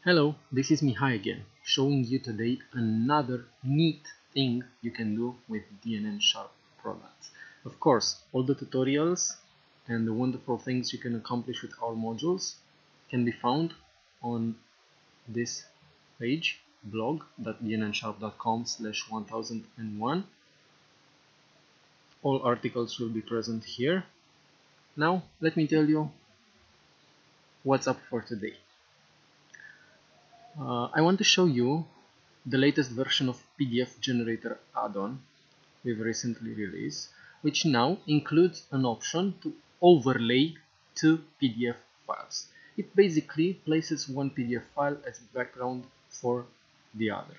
Hello, this is Mihai again, showing you today another neat thing you can do with DNN Sharp products. Of course, all the tutorials and the wonderful things you can accomplish with our modules can be found on this page, blog.dnnsharp.com/1001. All articles will be present here. Now, let me tell you what's up for today. I want to show you the latest version of PDF Generator add-on we've recently released, which now includes an option to overlay two PDF files. It basically places one PDF file as background for the other.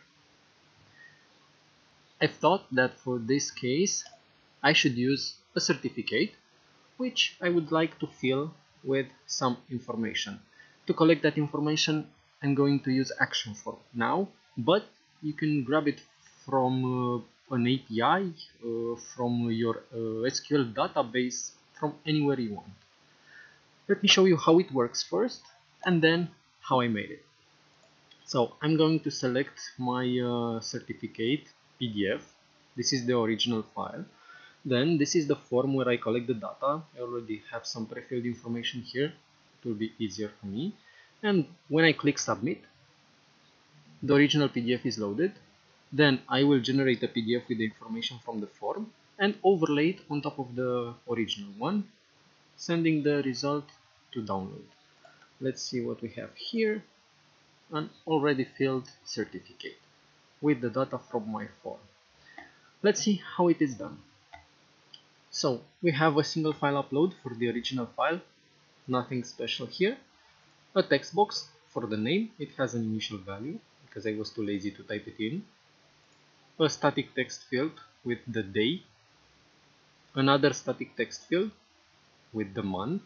I thought that for this case I should use a certificate which I would like to fill with some information. To collect that information, I'm going to use Action Form now, but you can grab it from an API, from your SQL database, from anywhere you want. Let me show you how it works first, and then how I made it. So I'm going to select my certificate PDF. This is the original file. Then this is the form where I collect the data. I already have some pre-filled information here. It will be easier for me. And when I click submit, the original PDF is loaded. Then I will generate a PDF with the information from the form and overlay it on top of the original one, sending the result to download. Let's see what we have here. An already filled certificate with the data from my form. Let's see how it is done. So we have a single file upload for the original file, nothing special here. A text box for the name, it has an initial value because I was too lazy to type it in. A static text field with the day. Another static text field with the month.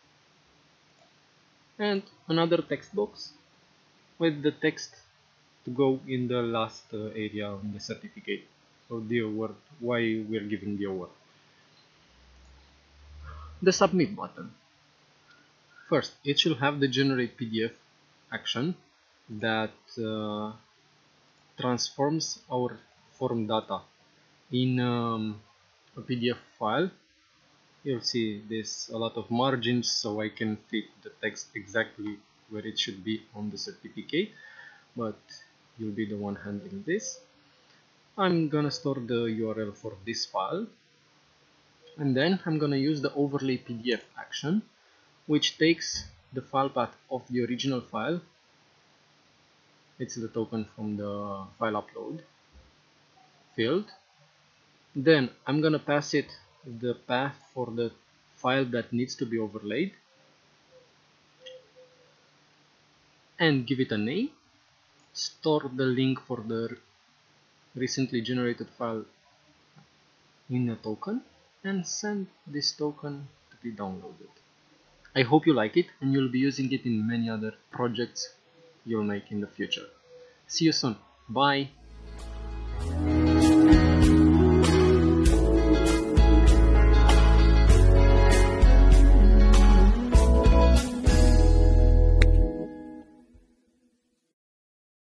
And another text box with the text to go in the last area on the certificate, or the award, why we're giving the award. The submit button. First, it should have the generate PDF action that transforms our form data in a PDF file. You'll see there's a lot of margins, so I can fit the text exactly where it should be on the certificate, but you'll be the one handling this. I'm gonna store the URL for this file, and then I'm gonna use the overlay PDF action, which takes the file path of the original file. It's the token from the file upload field. Then I'm gonna pass it the path for the file that needs to be overlaid and give it a name. Store the link for the recently generated file in a token and send this token to be downloaded. I hope you like it and you'll be using it in many other projects you'll make in the future. See you soon. Bye.